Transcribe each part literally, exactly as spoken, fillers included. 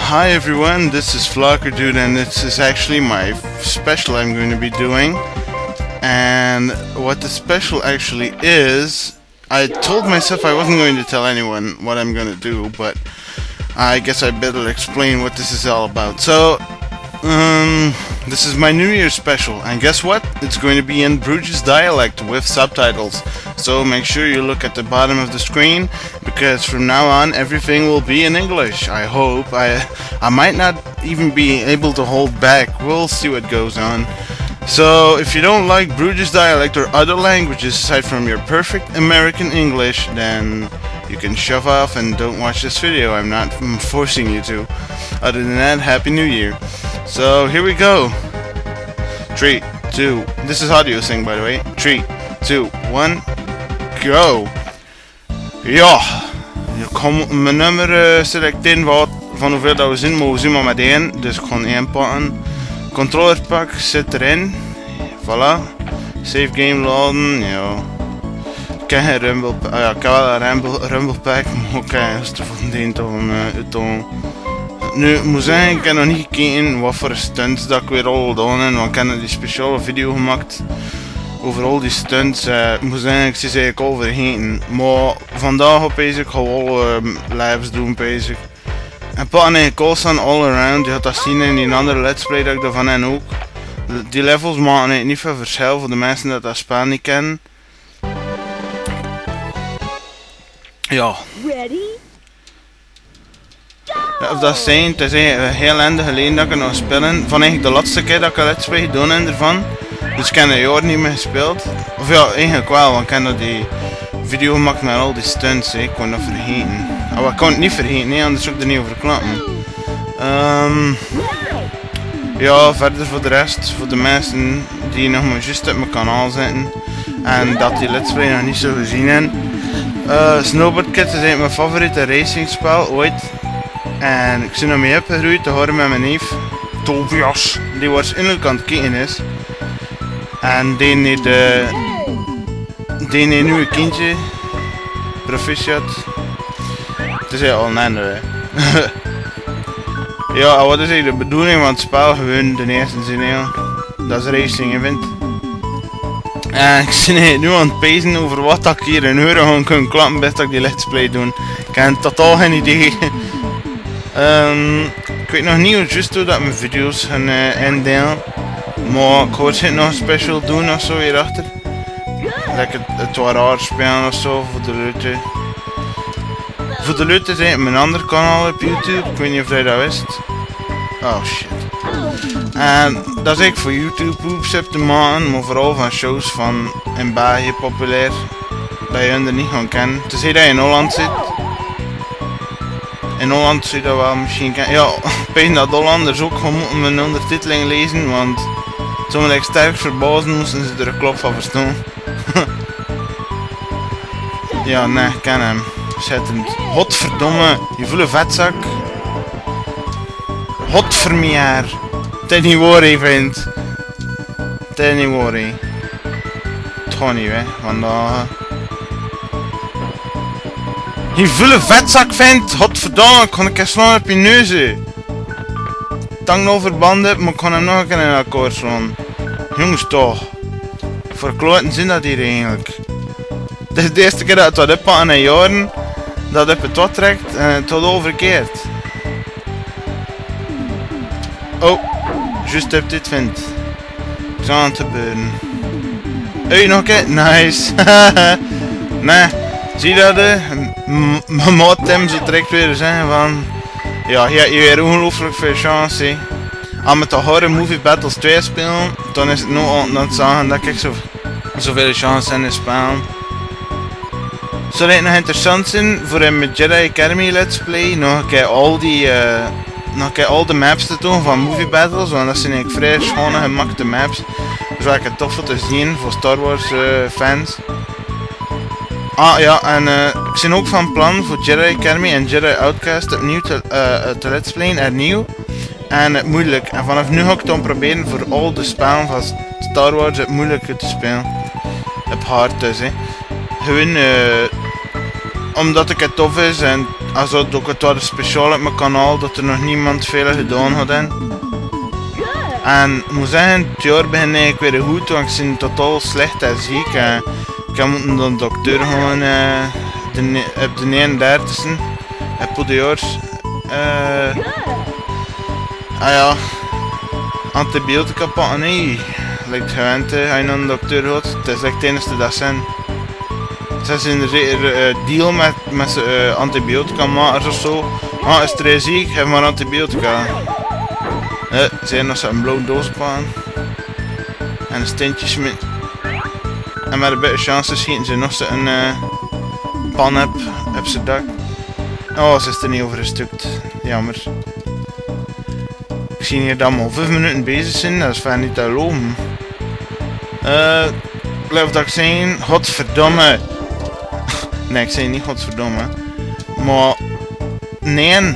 Hi everyone, this is Flocker Dude, and this is actually my special I'm going to be doing. And what the special actually is, I told myself I wasn't going to tell anyone what I'm going to do, but I guess I better explain what this is all about. So, um, this is my New Year's special, and guess what? It's going to be in Bruges dialect with subtitles. So make sure you look at the bottom of the screen, because from now on everything will be in English. I hope. I I might not even be able to hold back. We'll see what goes on. So if you don't like Bruges dialect or other languages aside from your perfect American English, then you can shove off and don't watch this video. I'm not forcing you to. Other than that, Happy New Year. So here we go. Three, two. This is audio sync, by the way. Three, two, one, go. Ja, ik ga mijn nummer uh, selecteren wat, van hoeveel dat we zien, maar we zien maar met één. Dus ik ga één pakken. Controller pak zit erin. Voilà. Save game laden. Ja. Ik heb geen rumble pack. Ah, ja, ik heb wel een rumble, rumble pack, maar ik heb gisteren van die toch een uitdoen. Nu, ik moet zeggen, ik heb nog niet gekeken wat voor stunts dat ik weer al gedaan heb, want ik heb die speciale video gemaakt over al die stunts. Uh, ik moet zeggen, ik zie ze eigenlijk al vergeten. Maar vandaag op bezig, ik ga wel um, lives doen bezig. En pakken eigenlijk constant all around, je gaat dat zien in die andere let's play dat ik daarvan heb ook. Die levels maken eigenlijk niet veel verschil voor de mensen dat dat spel niet kennen. Ja. Ja, of dat zijn, het is eigenlijk heel lang geleden dat ik het nog spelen. Van eigenlijk de laatste keer dat ik een let's play gedaan heb ervan. Dus ik heb een jaar niet meer gespeeld. Of ja, eigenlijk wel, want ik heb nog die video gemaakt met al die stunts, hè. Ik kon dat vergeten. Oh, ik kon het niet vergeten, nee, anders zou ik er niet over klappen. Um, ja, verder voor de rest, voor de mensen die nog maar juist op mijn kanaal zitten en dat die let's play nog niet zo gezien hebben. Uh, Snowboard Kids is eigenlijk mijn favoriete racingspel ooit. En ik ben ermee opgegroeid te horen met mijn neef Tobias, die waarschijnlijk aan het kijken is. En die heeft de die heeft nu een kindje, proficiat. Het is al een ander. Ja, wat is eigenlijk de bedoeling van het spel? Gewoon de eerste zin, ja. Dat is racing event. En ik ben nu aan het pezen over wat ik hier een euro gewoon kan klappen best dat ik die let's play doen. Ik heb totaal geen idee. um, ik weet nog niet hoe juist hoe dat mijn video's gaan uh, indelen. Maar ik hoor het nog special doen of zo hierachter. Lekker het, het waar spelen of zo voor de leute. Voor de leute is eigenlijk mijn andere kanaal op YouTube. Ik weet niet of jij dat wist. Oh shit. En dat is eigenlijk voor YouTube poeps op te maken, maar vooral van shows van in België populair. Dat je hun er niet gaan kennen. Tenzij dat je in Holland zit. In Holland zou je dat wel misschien kennen. Ja, ik weet dat Hollanders ook gewoon moeten mijn ondertiteling lezen, want sommige like, sterk verbazen moesten ze er een klop van verstaan. Ja, nee, ik ken hem. Zittend. Godverdomme, je voelt een vetzak. Godvermeer. Het is niet waar, hè, vriend. Het is niet waar, hè. Het gaat niet, hè, vandaag. Je voelt een vetzak, vriend. Godverdomme, ik kan een keer slaan op je neus, hè. Tang nog verbanden, maar ik kan hem nog een keer in elkaar slaan. Jongens, toch. Voor kloten zin dat hier eigenlijk. Het is de eerste keer dat het wat oppakken in jaren. Dat het het wat trekt en het wordt al verkeerd. Oh, juist op dit vindt. Ik zou aan het gebeuren. Hey, nog een keer? Nice. Nee, zie je dat? Mijn maat Tim zo direct weer zeggen van... Ja, je hebt weer ongelooflijk veel chance. He. Als we toch Horror Movie Battles twee spelen, dan is het nog aan het zeggen dat ik zo, zoveel chance in het spelen. Zou het nog interessant zijn voor een Jedi Academy Let's Play nog een keer al die uh, nog een keer al de maps te doen van Movie Battles, want dat zijn eigenlijk vrij schone gemaakte maps. Dus waar ik het tof te zien voor Star Wars uh, fans. Ah ja, en uh, ik ben ook van plan voor Jedi Academy en Jedi Outcast opnieuw te, uh, te Let's Playen, hernieuw. En het moeilijk. En vanaf nu ga ik dan proberen voor al de spellen van Star Wars het moeilijke te spelen. Op hard dus, hè. Gewoon uh, omdat ik het tof is en Also doe ik het wat speciaal op mijn kanaal dat er nog niemand veel gedaan had. En ik moet zeggen, het jaar begint eigenlijk weer goed, want ik ben totaal slecht en ziek. En ik heb moeten naar de dokter gaan uh, de, op de eenendertigste op de jaar. Uh, ah ja, antibiotica pakken, nee. Lijkt gewend, uh, als je naar de dokter gaat. Het is echt het enige dat zijn. Ze zijn er zeker uh, deal met, met uh, antibiotica makers of zo. Ah, is er ziek, geef maar antibiotica. Uh, ze zijn nog zo'n blauwe doos pakken. En een steentje met. En met een beetje chance schieten ze nog zo'n uh, pan op, op zijn dak. Oh, ze is er niet over gestukt. Jammer. Ik zie hier dat we al vijf minuten bezig zijn, dat is verder niet te lopen. Uh, blijf dat ik zeggen, godverdomme. Nee, ik zei niet godverdomme. Maar, nee.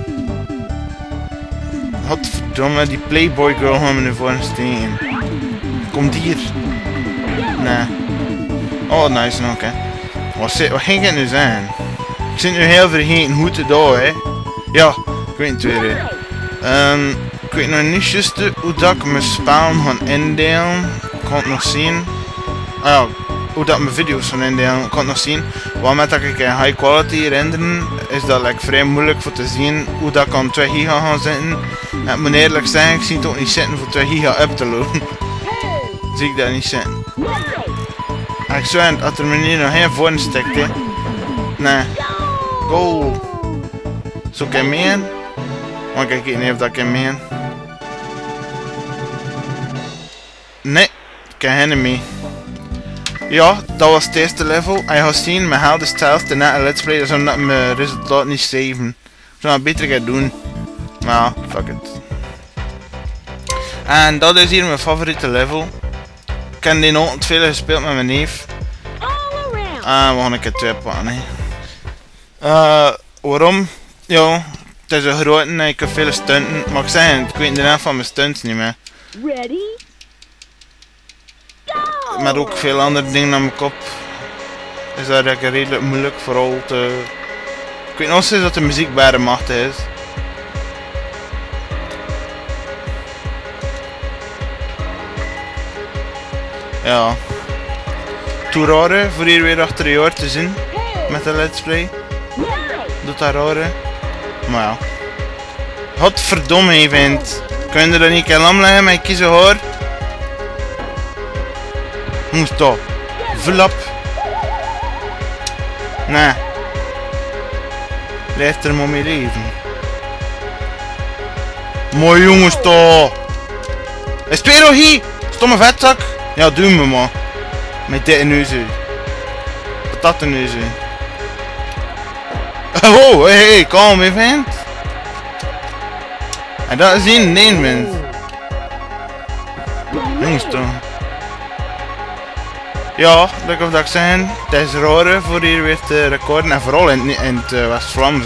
Godverdomme, die Playboy girl gaan we nu voor een steen. Komt hier. Nee. Oh, nice, oké. Okay. Wat, wat ging het nu zijn? Ik zit nu heel vergeten hoe te doen, hè. Ja, ik weet het weer. Um, ik weet nog niet juist hoe dat ik mijn spellen ga indelen. Ik kan het nog zien. Ah ja, hoe dat mijn video's gaan indelen. Ik kan het nog zien. Want met dat ik in high quality renderen, is dat like, vrij moeilijk voor te zien hoe dat ik aan twee giga gaan zitten. En ik moet eerlijk zeggen, ik zie het ook niet zitten voor twee giga up te loaden. Zie ik dat niet zitten. En ik zweer, dat er me hier nog geen voor stikt, hè. Nee. Goal. Zo kan ik mee. Maar kijk niet of dat ik kan mee. Nee, ik kan helemaal mee. Ja, dat was het eerste level. En je gaat zien, mijn held is hetzelfde net een let's play, dus omdat mijn resultaat niet saven. Ik zou het beter gaan doen. Maar ja, fuck it. En dat is hier mijn favoriete level. Ik heb die nog veel gespeeld met mijn neef. En we gaan een keer twee pakken, hè. Uh, waarom? Ja, het is een grote en ik heb veel stunten. Maar ik zeg het, ik weet de naam van mijn stunts niet meer. Ready? Met ook veel andere dingen aan mijn kop. Is dat redelijk moeilijk, vooral te... Ik weet nog steeds dat de muziek bij de machtig is. Ja. Toe rare, voor hier weer achter een jaar te zien. Met de let's play. Doet dat rare. Maar ja. Godverdomme event. Kun je er niet in lam leggen met kiezen hoor? Moest toch. Vlap. Nee. Blijf er maar mee leven. Mooi jongens toch. Is twee nog hier? Stomme vetzak. Ja, doe me maar. Met dit neuzen. Patatten neuzen. Oh, hey, hey, kalm event. En dat is één, nee mens. Jongens toch. Ja, lekker of dat ik zeggen, het is raar voor hier weer te recorden en vooral in, in het uh, West-Vlaams.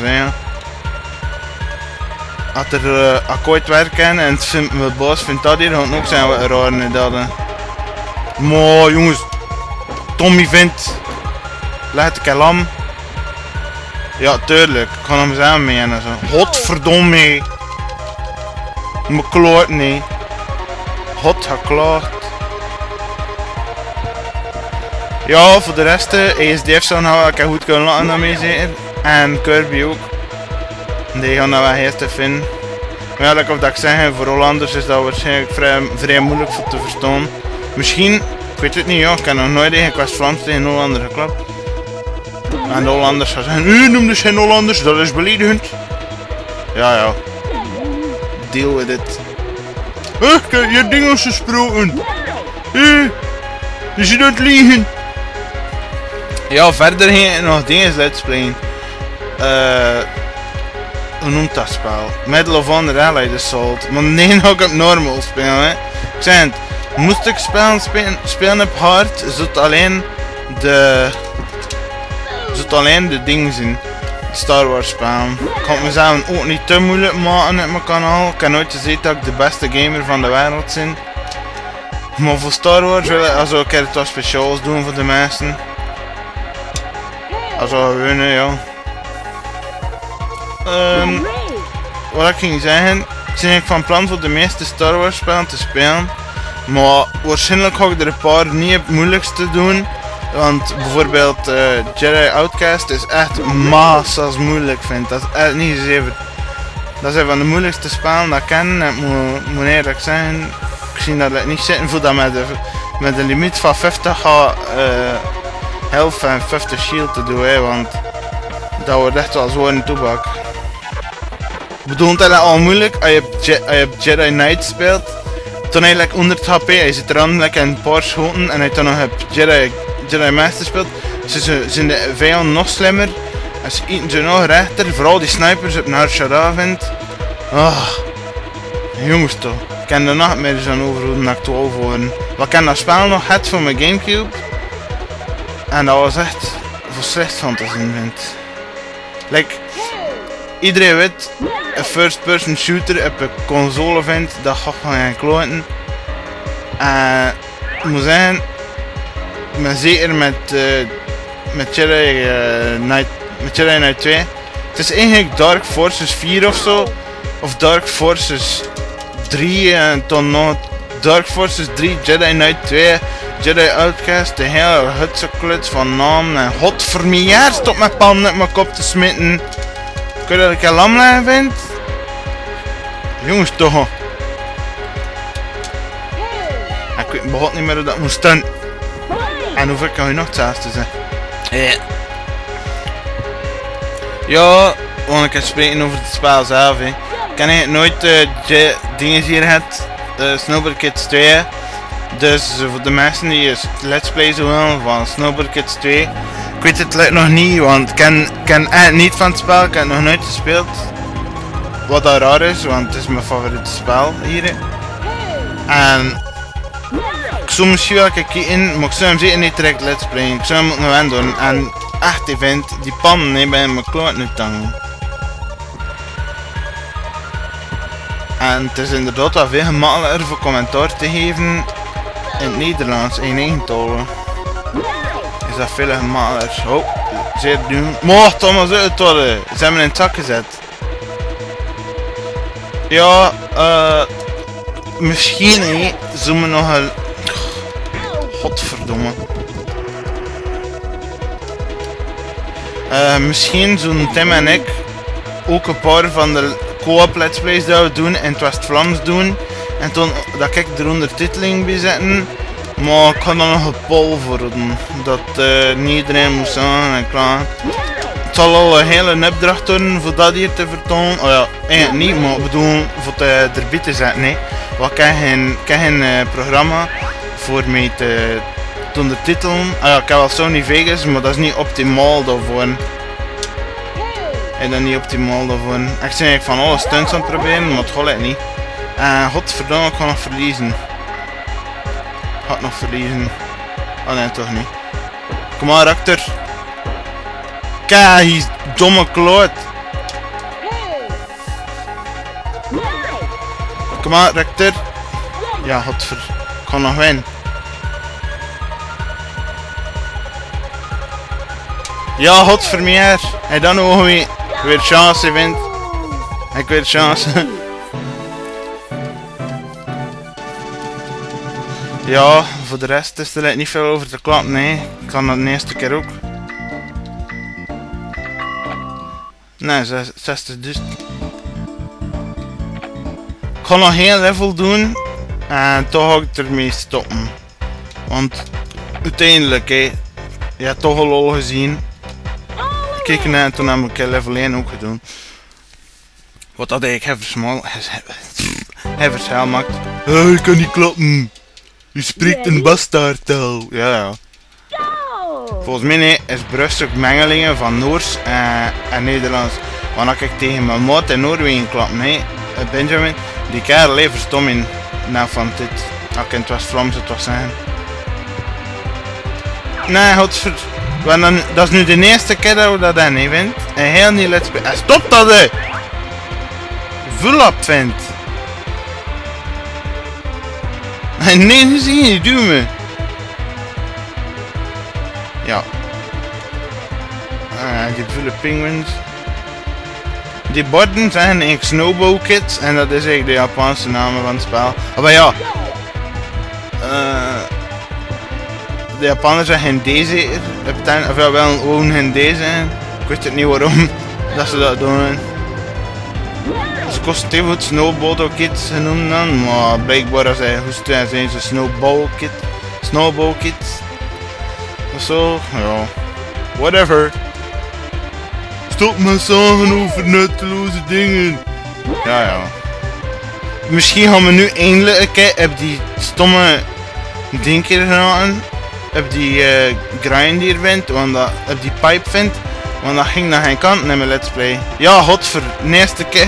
Als er uh, akkoord werken en het vindt, mijn baas vindt dat hier, dan ook zijn we raar in dat. Maar jongens, Tommy vindt, leg het een lam. Ja, tuurlijk, ik ga hem samen mee en zo. Godverdomme. Me kloot niet. God geklaagd. Ja, voor de rest, E S D F zou nou wel goed kunnen laten daarmee zeker. En Kirby ook. Die gaan dat wel heel te vinden. Maar ja, of dat ik zeg, voor Hollanders is dat waarschijnlijk vrij, vrij moeilijk voor te verstaan. Misschien, ik weet het niet, ja, ik heb nog nooit tegen West-Vlaams tegen Hollander geklapt. En de Hollanders gaan zeggen, u noem dus geen Hollanders, dat is beledigend. Ja, ja. Deal with it. Hé, ik heb je dingen gesproken. Hé, je zit aan het liegen. Ja, verder geen nog dingen let's playen. Uh, hoe noemt dat spel? Medal of Honor Allied Assault. Maar nee, nog op normal spelen, hè. Ik zeg het, moest ik spelen, spelen, spelen op hard, zodat alleen de... zodat alleen de dingen zijn. Star Wars spelen. Ik kan het mezelf ook niet te moeilijk maken op mijn kanaal. Ik heb nooit gezegd dat ik de beste gamer van de wereld ben. Maar voor Star Wars wil ik also een keer wat speciaals doen voor de mensen. Also gewoon, ja. Um, wat ik ging zeggen, ik ben eigenlijk van plan voor de meeste Star Wars spellen te spelen. Maar waarschijnlijk ga ik er een paar niet het moeilijkste doen. Want bijvoorbeeld uh, Jedi Outcast is echt massas moeilijk vind. Dat is echt niet zeker. Dat is een van de moeilijkste spellen dat ik ken. En ik moet, moet eerlijk zeggen, ik zie dat ik niet zitten voor dat met de, met de limiet van vijftig ga uh, health en vijftig shield te doen. Hè, want dat wordt echt wel zwaar een toebak. Ik bedoel, het is al moeilijk als je, Je als je Jedi Knight speelt. Toen hij like honderd H P, hij zit er aan like een paar schoten en hij dan nog hebt Jedi, Jedi Master speelt. Ze zijn de vijanden nog slimmer. En ze eten ze nog rechter, vooral die snipers op Nar Shaddaa vindt. Oh, jongens toch. Ik ken de nachtmerries aan overhouden dat ik twaalf worden. Wat ik ken dat spel nog had van mijn Gamecube. En dat was echt voor slecht van te zien vind. Like, iedereen weet, een first person shooter op een console vindt, dat gaat van geen kloten. En ik moet zeggen, maar zeker met, uh, met Jedi uh, Knight, met Jedi Knight twee. Het is eigenlijk Dark Forces vier ofzo, of Dark Forces drie en dan nog Dark Forces drie, Jedi Knight twee, Jedi Outcast, de hele hutse kluts van naam en godvermeer, stop met pan op mijn kop te smitten. Kun je dat ik een lam leggen vind? Jongens toch. Ik weet begot niet meer hoe dat moest doen. En hoeveel kan je nog hetzelfde zijn? Yeah. Ja, want ik ga spreken over het spel zelf. He. Ik heb eigenlijk nooit uh, dingen hier gehad. Uh, Snowboard Kids twee. Dus uh, voor de mensen die uh, let's plays willen van Snowboard Kids twee. Ik weet het like, nog niet, want ik ken, ken echt niet van het spel. Ik heb het nog nooit gespeeld. Wat dat raar is, want het is mijn favoriete spel hier. En ik zou misschien wel kijken, maar ik zou hem zeker niet direct let's playen. Ik zou hem moeten gaan doen. En echt, ik vind die pannen nee, bij mijn kloot nu tangen. En het is inderdaad wel veel gemakkelijker voor commentaar te geven in het Nederlands, in eigen taal. Is dat veel gemakkelijker. Oh, zeer doen. Mocht Thomas uit worden. Ze hebben in het zak gezet. Ja, uh, misschien he, zullen we nog een... Godverdomme. Uh, misschien zullen Tim en ik ook een paar van de co-op let's plays dat we doen in het West-Vlaams doen. En toen dat ik de ondertiteling bij zetten. Maar ik ga er nog een poll voor doen. Dat uh, niet iedereen moet zijn en klaar. Het zal al een hele opdracht worden voor dat hier te vertonen. Oh ja, eigenlijk niet, maar ik bedoel voor het erbij te zetten. Nee. Want ik heb geen, ik heb geen uh, programma voor mij te, te ondertitelen. Ah ja, ik heb wel Sony Vegas, maar dat is niet optimaal daarvoor. En dat is niet optimaal daarvoor. Ik ben eigenlijk van alle stunts aan het proberen, maar het gaat niet. En godverdomme, ik ga nog verliezen. Ik ga nog verliezen. Oh nee, toch niet. Kom maar, Raptor. Kijk, hij is domme kloot. Kom maar, Raptor. Ja, godver. Ik ga nog winnen. Ja, godvermeer. En dan nog weer, weer chance wint. Ik weer chance. Ja, voor de rest is er niet veel over te klappen, nee. Ik kan dat de eerste keer ook. Nee, zestig dus. Ik ga nog één level doen en toch ga ik ermee stoppen. Want uiteindelijk, hé, je hebt toch al gezien. Kijk naar en toen heb ik level één ook gedaan. Wat dat eigenlijk heversmal, heversmal maakt. Oh, ik kan niet kloppen. Je spreekt een bastaardtaal. Ja, ja. Volgens mij nee, is Brust ook mengelingen van Noors en, en Nederlands. Want als ik tegen mijn maat in Noorwegen klap, nee, Benjamin, die kerel heeft verstom in nou van dit. Als ik in het West-Vlaams het was zeggen. Nee, godver... Dan, dat is nu de eerste keer dat we dat dan niet vindt. En heel niet let's play. En stop dat hè! Vul op vindt. Nee, nu zie je, doe me. Ja. Ah, die vuile penguins. Die borden zeggen eigenlijk Snowball Kids en dat is eigenlijk de Japanse naam van het spel. Maar ja, uh, de Japanners zeggen deze, of ja, wel gewoon geen deze. Ik weet het niet waarom dat ze dat doen. Ze kosten even goed Snowball Kids genoemd dan, maar blijkbaar als hij goed zijn, zijn ze Snowball Kids. Snowball Kids. Of zo, ja. Whatever. Stop met zagen over nutteloze dingen. Ja, ja. Misschien gaan we nu eindelijk een keer op die stomme ding gaan. Op die uh, grind hier vindt, want dat, op die pipe vindt. Want dat ging naar geen kant naar mijn let's play. Ja, godver, de eerste keer.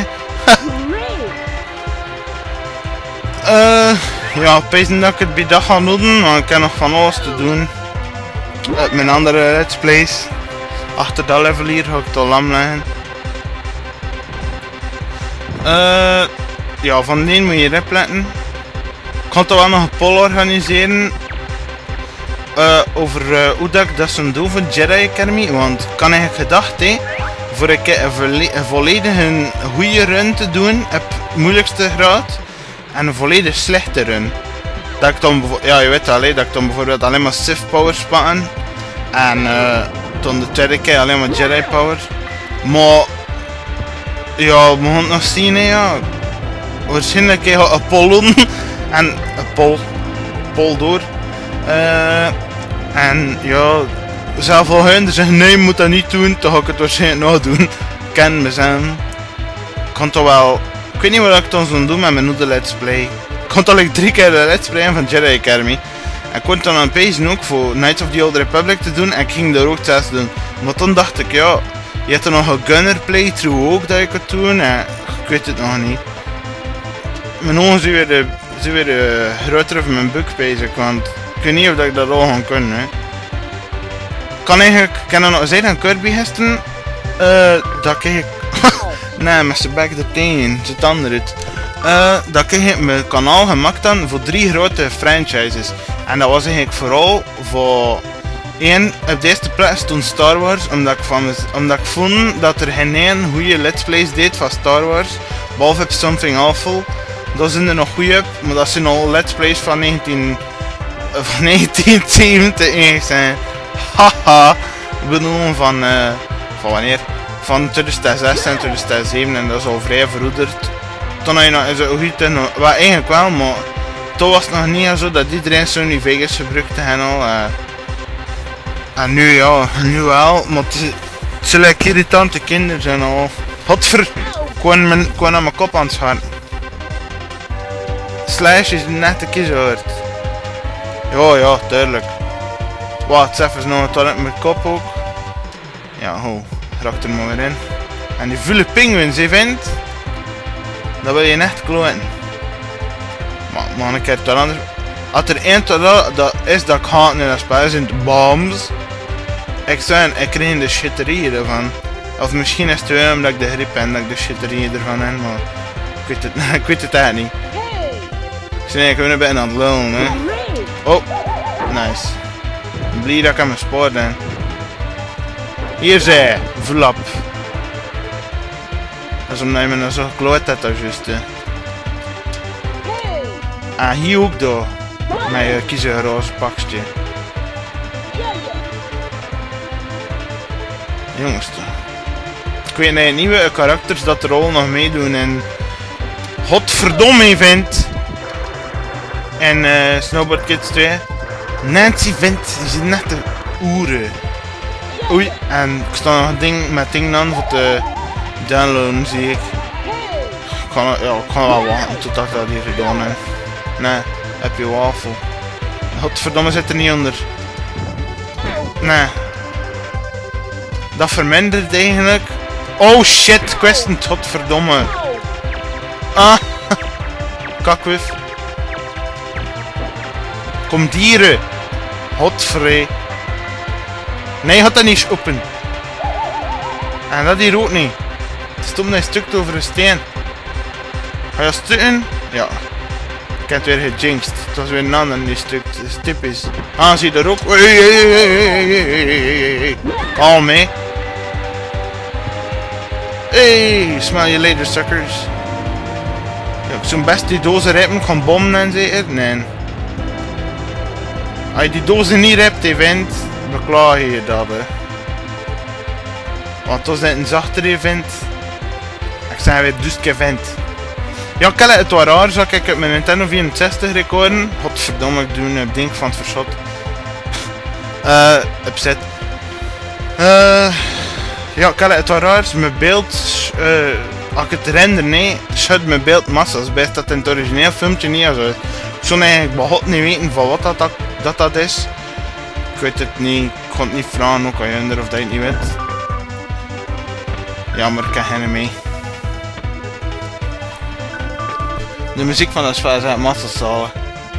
uh, ja, pezen dat ik het bij dag ga doen, maar ik heb nog van alles te doen. Op mijn andere let's plays. Achter dat level hier ga ik het al lam leggen. Uh, ja, van die moet je repletten. Ik ga toch wel nog een poll organiseren. Uh, over uh, hoe dat ik dat zou doen voor Jedi Academy. Want ik had eigenlijk gedacht, hé, voor een, een, een volledige goede run te doen op moeilijkste graad. En een volledig slechte run. Dat ik dan, ja je weet al, hé, dat ik dan bijvoorbeeld alleen maar Sith Power spatten. En uh, dan de tweede keer alleen maar Jedi Power. Maar ja, we gaan het nog zien, hè, ja. Waarschijnlijk ga ik een poll doen. En een poll. Poll door. Uh, en ja, zelf al hun zeggen nee, je moet dat niet doen. Dan ga ik het waarschijnlijk nog doen. Ik ken mezelf. Ik kan toch wel. Ik weet niet wat ik dan zou doen met mijn nieuwe let's play. Ik kon toch like drie keer de let's play van Jedi Academy. En ik kon dan aan pezen ook voor Knights of the Old Republic te doen en ik ging daar ook test doen. Maar toen dacht ik, ja, je hebt er nog een gunner playthrough ook dat je kunt doen en ik weet het nog niet. Mijn ogen zijn weer, de, zijn weer de groter van mijn buk bezig, want ik weet niet of ik dat al ga kunnen. Hè. Ik kan eigenlijk, ik kan er nog zeggen aan Kirby gisteren, uh, dat kreeg ik, nee, met zijn bek er tegen, zit ander uit. Uh, dat kreeg ik mijn kanaal gemaakt dan voor drie grote franchises. En dat was eigenlijk vooral voor één, op de eerste plaats toen Star Wars, omdat ik, van, omdat ik vond dat er geen één goede let's plays deed van Star Wars, behalve op Something Awful. Daar zijn er nog goede op, maar dat zijn al let's plays van, negentien, van negentien zeventig eigenlijk zijn. Haha, ik bedoel van, uh, van wanneer? Van tweeduizend zes en tweeduizend zeven en dat is al vrij verouderd. Toen had je nog zo goed, wat eigenlijk wel, maar toen was het nog niet zo dat iedereen Sony Vegas gebruikte en al. Uh. En nu ja, nu wel, maar het, het zijn like irritante kinderen zijn al. Godver, ik kon mijn, aan mijn kop aan het scharen. Slash is net een keer zo hard. Ja, ja, tuurlijk. Wat, even nog een toilet met mijn kop ook. Ja, ho, raakt er maar weer in. En die vuile pinguïns, je vindt. Dat wil je echt kloten. Maar, maar een keer tot anders. Als er één tot dat is dat ik haat in dat spel, zijn de bombs. Ik zei, ik kreeg de shitterie ervan. Of misschien is het wel omdat ik de grip heb dat ik de shitterie ervan heb, maar ik weet het, ik weet het eigenlijk niet. Ik zei, ik ben een beetje aan het lullen, hè. Oh, nice. Ik ben blij dat ik aan mijn spoor ben. Hier zij, vlap. Dat is omdat je me nou zo gekloot hebt, dat juist. En hier ook door. Met je kiezen roze pakje. Jongens toch. Ik weet niet, nieuwe karakters dat er al nog meedoen en godverdomme vindt. En uh, Snowboard Kids twee. Nancy vindt, die zit net te oeren. Oei, en ik sta nog een ding met ding aan voor te downloaden, zie ik. Ik kan, ja, ik kan wel wachten tot ik dat hier gedaan heb. Nee, heb je wafel. Godverdomme zit er niet onder. Nee. Dat vermindert eigenlijk. Oh shit, question, godverdomme. Ah, kakwif. Kom dieren. Godvrij. Nee, gaat dat niet open. En dat hier ook niet. Het stond een stuk over een steen. Ga je stukken? Ja. Ik heb het weer gejinxed. Het was weer een ander die stuk stip is. Ah, zie je er ook? Kalm, hè. Hey, smell you later, suckers. Ja, ik zou best die dozen rippen, gaan bommen en zeker? Nee. Als je die dozen niet ript, event, beklaag je dat, hè. Want als het een zachter event, ik zeg weer duizend event. Ja, ik het wel raar, zou ik op mijn Nintendo vierenzestig recorden. Godverdomme, ik doe een ding van het verschot. Uh, upset. Uh, ja, ik het wel raar, mijn beeld, uh, als ik het render, nee, schudt mijn beeld massa's. Best dat in het origineel filmpje niet als uit. Ik zou eigenlijk begot niet weten van wat dat, dat, dat, dat is. Ik weet het niet, ik kon het niet vragen, ook aan je of dat je het niet weet. Jammer, ik heb geen mee. De muziek van dat spel is echt massazalig.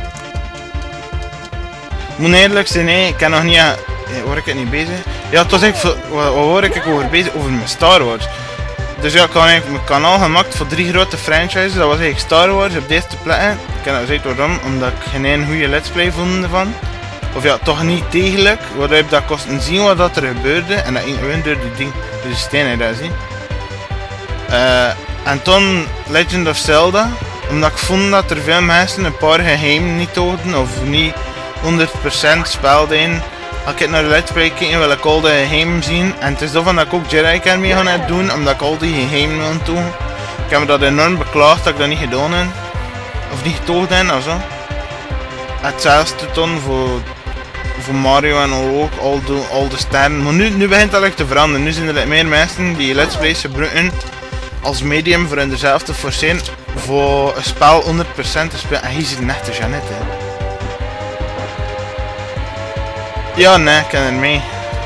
Ik moet eerlijk zijn, nee, ik heb nog niet... Hoor ik het niet bezig? Ja, toen zeg ik, wat hoor ik over bezig? Over mijn Star Wars. Dus ja, ik had eigenlijk mijn kanaal gemaakt voor drie grote franchises. Dat was eigenlijk Star Wars op deze plekken. Ik heb dat gezegd waarom, omdat ik geen goede let's play vond ervan. Of ja, toch niet degelijk. Waardoor ik dat kosten zien wat dat er gebeurde. En dat ging gewoon door die ding, door die stenen dat zien. Uh, en toen Legend of Zelda. Omdat ik vond dat er veel mensen een paar geheimen niet hadden. Of niet honderd procent speelden. Als ik naar de let's play kijk, wil ik al de geheimen zien. En het is daarvan dat ik ook Jedi Academy ga doen. Omdat ik al die geheimen wil doen. Ik heb me dat enorm beklaagd dat ik dat niet gedaan heb. Of niet getoogd heb of zo. Hetzelfde toen voor, voor Mario en al ook. Al de, al de sterren. Maar nu, nu begint dat echt te veranderen. Nu zijn er meer mensen die let's plays gebruiken als medium voor hen zelf te forceren voor een spel honderd procent te spelen. En hier zit net de Jeannette, hè. Ja, nee, ik ken er mee.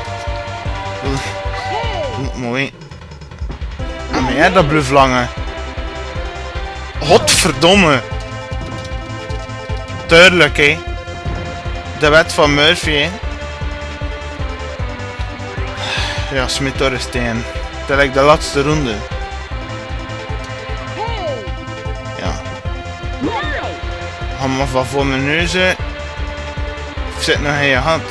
Mooi. En ben jij dat bluf lange? Godverdomme. Tuurlijk, hé. De wet van Murphy, hè. Ja, smit door een steen. Dat lijkt de laatste ronde. Ja. Ga maar van voor mijn neus. Of zit nog in je hand?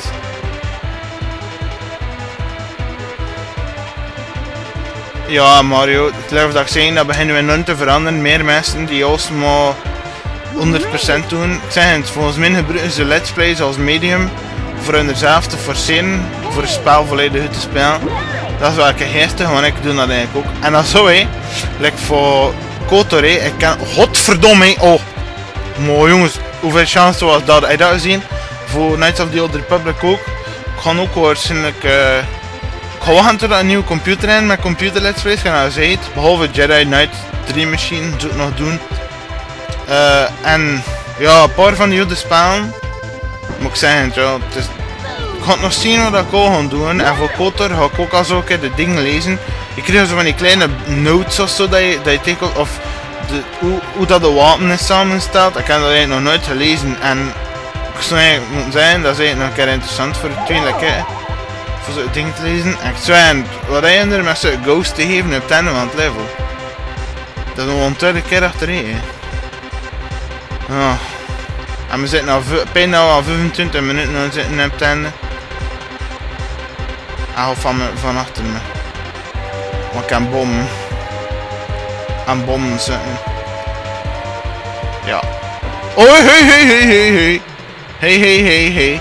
Ja, Mario, ik geloof dat ik zeg, dat beginnen we enorm te veranderen. Meer mensen die ons maar honderd procent doen. Ik zeg het, volgens mij gebruiken ze let's plays als medium voor hun zelf te forceren, voor een spel volledig goed te spelen. Dat is wel een geestig, want ik doe dat eigenlijk ook. En dat zo, hé, like voor Kotor, hé, ik ken, godverdomme, hé, oh. Mooi jongens, hoeveel chance was dat? Heb je dat gezien? Voor Knights of the Old Republic ook. Ik ga ook waarschijnlijk... Uh, Ik ga wachten tot een nieuwe computer in met computer let's plays, gaan dat gezegd. Behalve Jedi Knight drie Machine, zou ik nog doen. Uh, en ja, een paar van die oude spellen. Moet ik zeggen, ja, het is, ik ga het nog zien wat ik al ga doen. En voor Kotor ga ik ook al zo een keer de dingen lezen. Je krijgt zo van die kleine notes of zo dat je, dat je tekent. Of de, hoe, hoe dat de wapen is samengesteld. Ik heb dat eigenlijk nog nooit gelezen. En ik zou eigenlijk moeten zeggen, dat is eigenlijk nog een keer interessant voor het tweede keer. Voor zo'n ding te lezen. En ik zweer, wat hij er met zo'n ghost te geven op het einde van het level. Dat is nog een tweede keer achterin. Oh. En we zitten al bijna al vijfentwintig minuten zitten op het einde. En al van, me, van achter me. Maar ik kan bommen. Aan bommen zitten. Ja. Oh, hey, hey, hey, hey, hey. Hey, hey, hey, hey.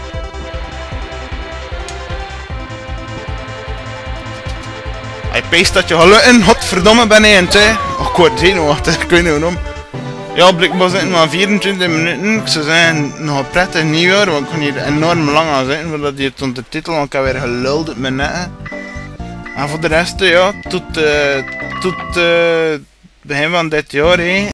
Hij peest dat je gelukken, godverdomme ben je in het, hè. Oh, ik word zenuwachtig, ik weet niet waarom. Ja, blijkbaar zitten we maar vierentwintig minuten. Ik zou zeggen, nog een prettig nieuwjaar, want ik kan hier enorm lang aan zitten, voordat hier het ondertitel, want ik heb weer geluld op mijn netten. En voor de rest, ja, tot, uh, tot uh, begin van dit jaar, hè.